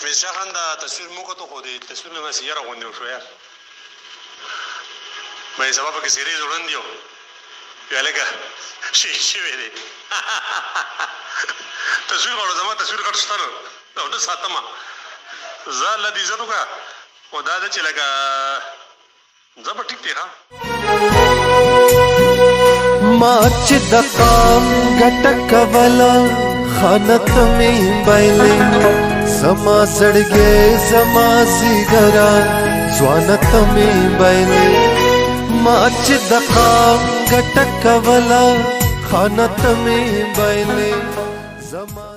ویسا خان دا تصویر مو کتو خو دی تصویر نه مې یاره غونډې وشو یار مې سبا پکې سیریز وړاندې یو یا لکه شوی دی تصویر غواړو زما تصویر غټ شته نو او نه ساتمه زه الله دې عزت وکړه خو دا ده چې لکه زه به ټیک دی ښه ما چې د قام ګټه کوله خانت مې بایلې زما زړګی زما زیګرا ځوانت مې بایلې ما چې د قام ګټه کوله خانت مې بایلې زما